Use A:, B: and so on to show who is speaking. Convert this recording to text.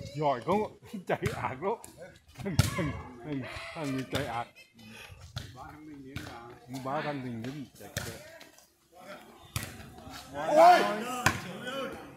A: giỏi không chạy ạc đó thằng người chạy ạc ba thằng mình đứng chạy ôi